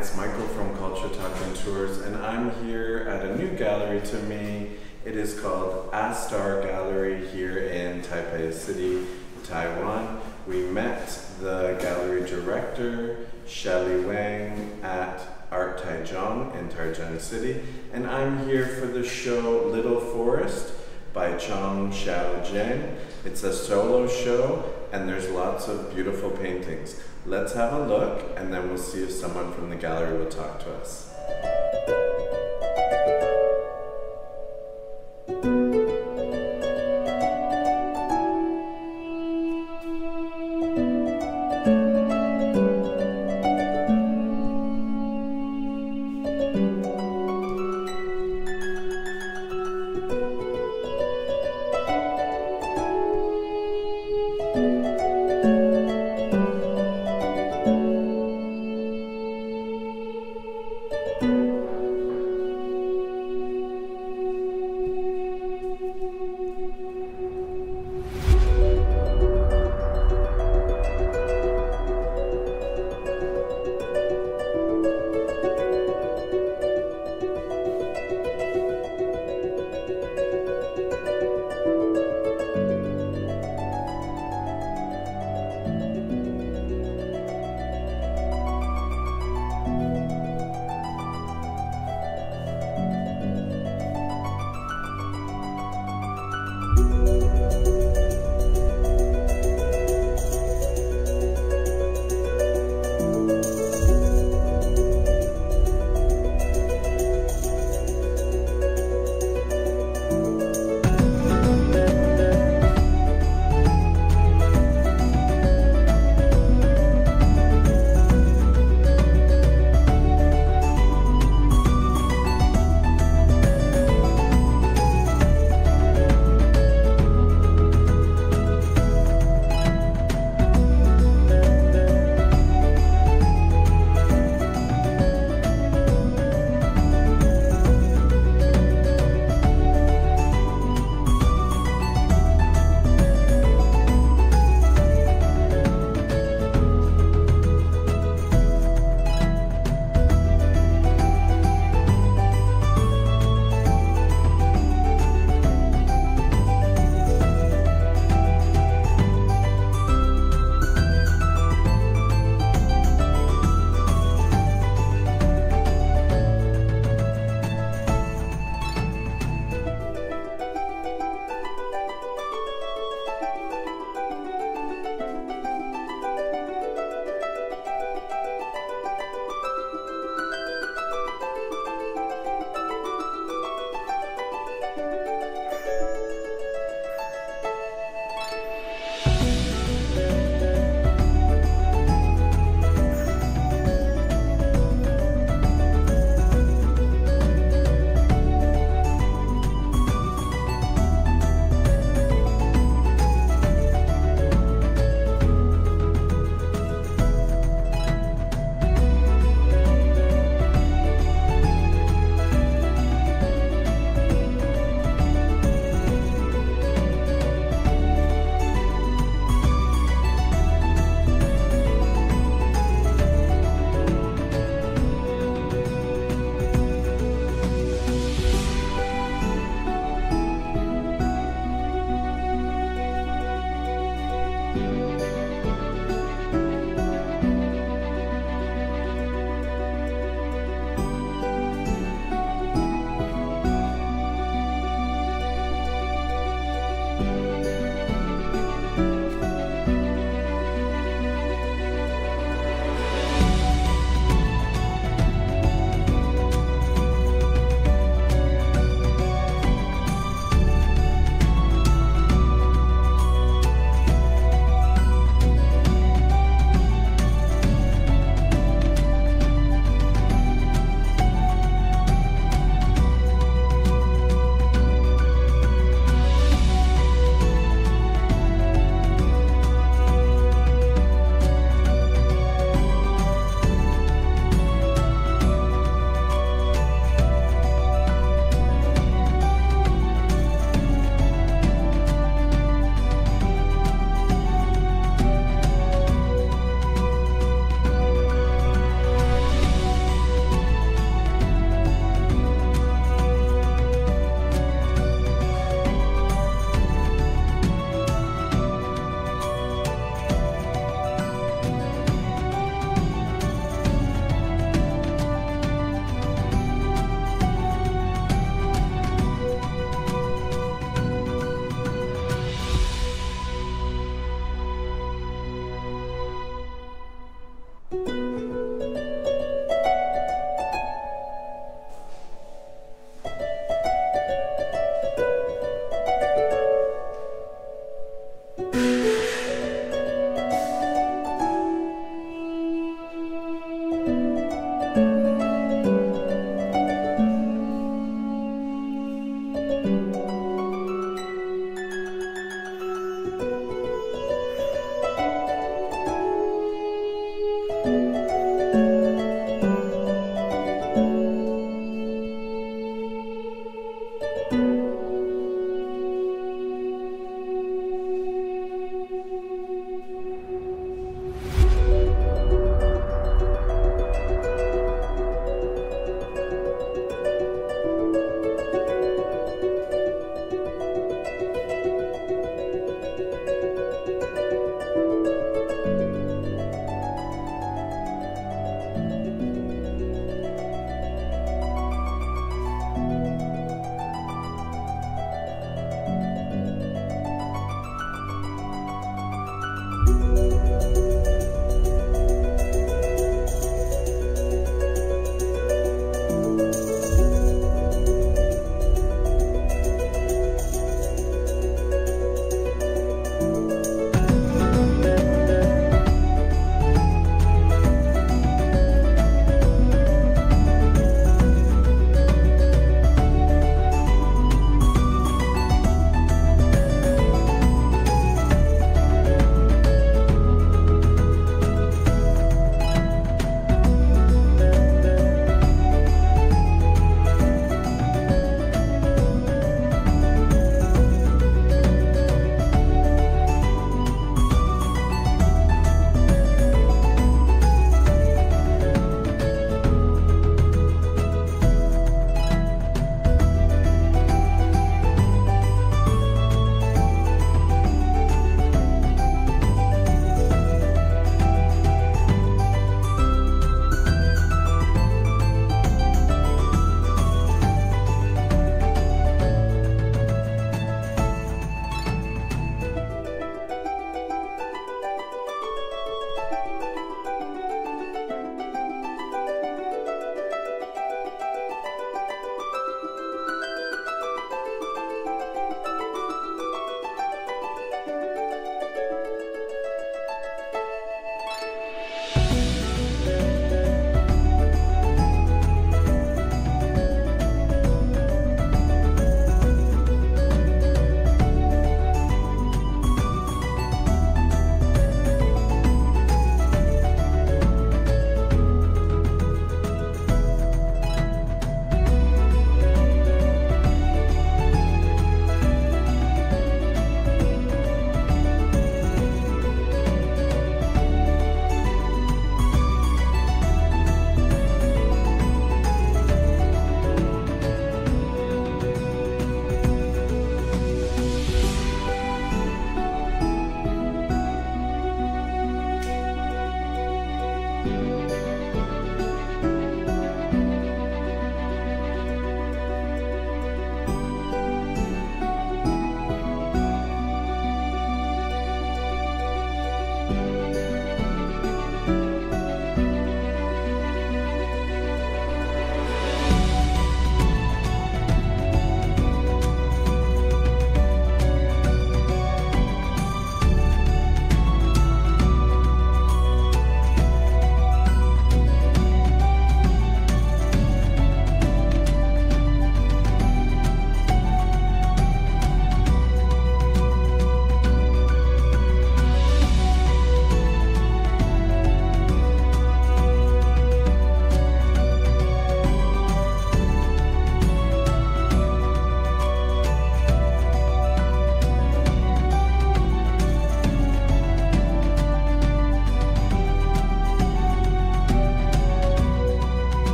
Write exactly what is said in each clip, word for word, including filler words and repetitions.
it's Michael from Culture Talk and Tours, and I'm here at a new gallery to me. It is called ASTAR Gallery here in Taipei City, Taiwan. We met the gallery director, Shelley Wang, at Art Taichung in Taichung City, and I'm here for the show Little Forest by Chong-Xiao Zheng. It's a solo show, and there's lots of beautiful paintings. Let's have a look, and then we'll see if someone from the gallery will talk to us.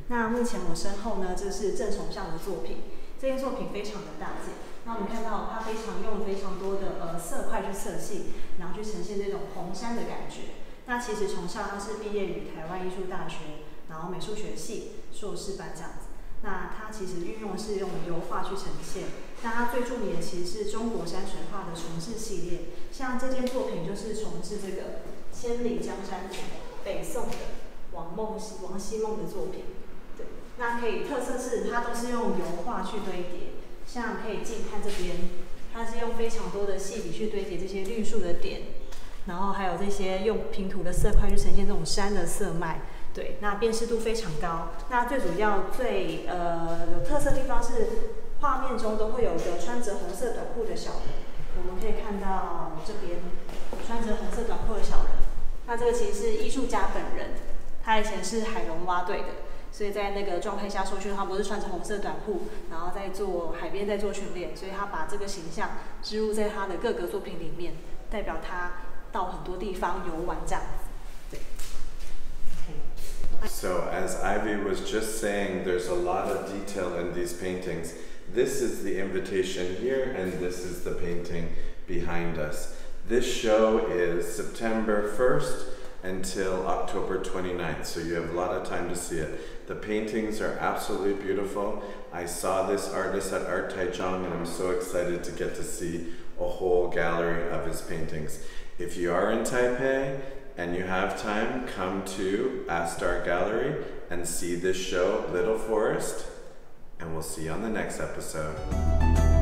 那目前我身后呢，这是郑崇相的作品，这件作品非常的大件。那我们看到它非常用了非常多的呃色块去色系，然后去呈现这种红山的感觉。那其实崇相他是毕业于台湾艺术大学，然后美术学系硕士班这样子。那他其实运用的是用油画去呈现。那他最著名的其实是中国山水画的重制系列，像这件作品就是重制这个《千里江山图》，北宋的王梦溪王希孟的作品。对，那可以特色是它都是用油画去堆叠，像可以近看这边，它是用非常多的细笔去堆叠这些绿树的点，然后还有这些用平涂的色块去呈现这种山的色脉。对，那辨识度非常高。那最主要最呃有特色的地方是，画面中都会有一个穿着红色短裤的小人。我们可以看到这边穿着红色短裤的小人。那这个其实是艺术家本人，他以前是海龙蛙队的，所以在那个状态下受训，他不是穿着红色短裤，然后在做海边在做训练，所以他把这个形象植入在他的各个作品里面，代表他到很多地方游玩这样子。对。 So as Ivy was just saying, there's a lot of detail in these paintings. This is the invitation here, and this is the painting behind us. This show is September first until October twenty-ninth, so you have a lot of time to see it. The paintings are absolutely beautiful. I saw this artist at Art Taichung, and I'm so excited to get to see a whole gallery of his paintings. If you are in Taipei and you have time, come to ASTAR Gallery and see this show, Little Forest, and we'll see you on the next episode.